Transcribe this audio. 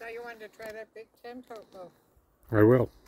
thought you wanted to try that Big Ten coat, though. I will.